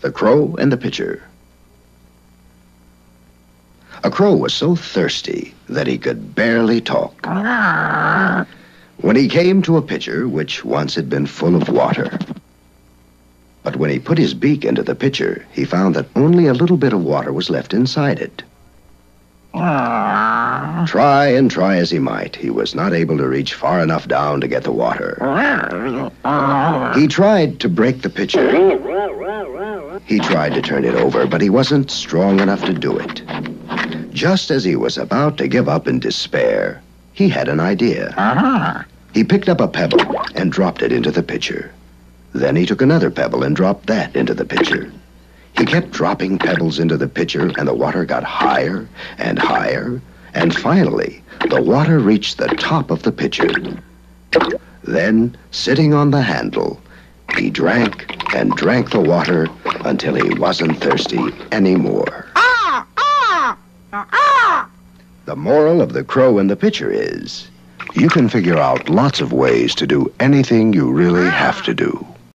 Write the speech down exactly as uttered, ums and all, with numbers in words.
The Crow and the Pitcher. A crow was so thirsty that he could barely talk. When he came to a pitcher which once had been full of water. But when he put his beak into the pitcher, he found that only a little bit of water was left inside it. Try and try as he might, he was not able to reach far enough down to get the water. He tried to break the pitcher. He tried to turn it over, but he wasn't strong enough to do it. Just as he was about to give up in despair, he had an idea. He picked up a pebble and dropped it into the pitcher. Then he took another pebble and dropped that into the pitcher. He kept dropping pebbles into the pitcher, and the water got higher and higher, and finally, the water reached the top of the pitcher. Then, sitting on the handle, he drank and drank the water until he wasn't thirsty anymore. The moral of The Crow and the Pitcher is, you can figure out lots of ways to do anything you really have to do.